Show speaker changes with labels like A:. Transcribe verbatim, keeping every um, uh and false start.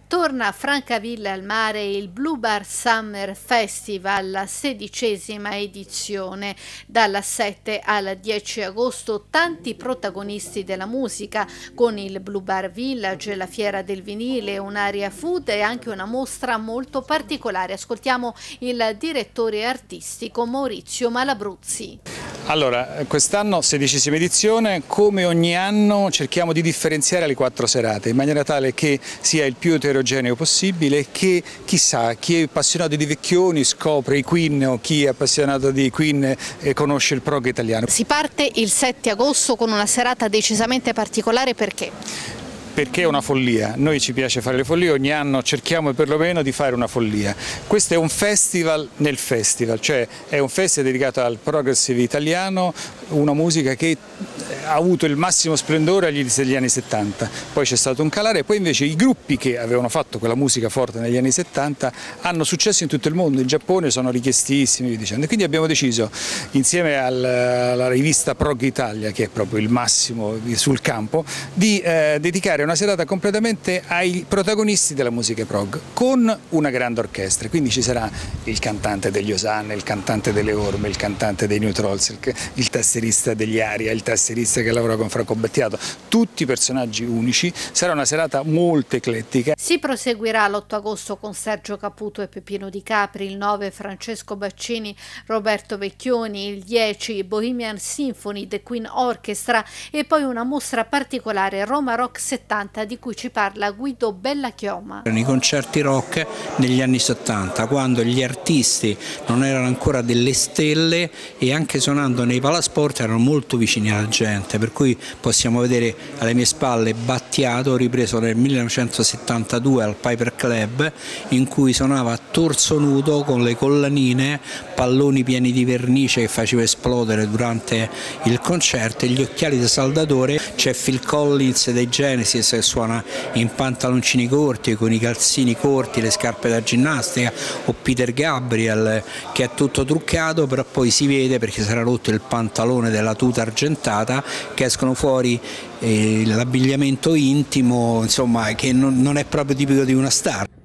A: Torna a Francavilla al Mare il Blue Bar Summer Festival, la sedicesima edizione. Dal sette al dieci agosto tanti protagonisti della musica con il Blue Bar Village, la fiera del vinile, un'area food e anche una mostra molto particolare. Ascoltiamo il direttore artistico Maurizio Malabruzzi.
B: Allora, quest'anno sedicesima edizione, come ogni anno cerchiamo di differenziare le quattro serate in maniera tale che sia il più eterogeneo possibile e che chissà chi è appassionato di Vecchioni scopre i Queen o chi è appassionato di Queen eh, conosce il prog italiano.
A: Si parte il sette agosto con una serata decisamente particolare, perché?
B: Perché è una follia, noi ci piace fare le follie, ogni anno cerchiamo perlomeno di fare una follia. Questo è un festival nel festival, cioè è un festival dedicato al progressive italiano, una musica che ha avuto il massimo splendore agli anni settanta, poi c'è stato un calare, poi invece i gruppi che avevano fatto quella musica forte negli anni settanta hanno successo in tutto il mondo, in Giappone sono richiestissimi, dicendo. Quindi abbiamo deciso, insieme alla rivista Prog Italia, che è proprio il massimo sul campo, di eh, dedicare una serata completamente ai protagonisti della musica prog con una grande orchestra. Quindi ci sarà il cantante degli Osanna, il cantante delle Orme, il cantante dei New Trolls, il, il tastierista degli Aria, il tastierista che lavora con Franco Battiato, tutti personaggi unici. Sarà una serata molto eclettica.
A: Si proseguirà l'otto agosto con Sergio Caputo e Peppino Di Capri, il nove Francesco Baccini, Roberto Vecchioni, il dieci Bohemian Symphony, The Queen Orchestra e poi una mostra particolare Roma Rock settanta di cui ci parla Guido Bellachioma.
C: I concerti rock negli anni settanta, quando gli artisti non erano ancora delle stelle e anche suonando nei palasport erano molto vicini alla gente, per cui possiamo vedere alle mie spalle Battiato ripreso nel millenovecentosettantadue al Piper Club, in cui suonava a torso nudo con le collanine, palloni pieni di vernice che faceva esplodere durante il concerto e gli occhiali da saldatore. C'è Phil Collins dei Genesis che suona in pantaloncini corti con i calzini corti, le scarpe da ginnastica, o Peter Gabriel che è tutto truccato, però poi si vede perché sarà rotto il pantalone della tuta argentata, che escono fuori eh, l'abbigliamento intimo, insomma, che non, non è proprio tipico di una star.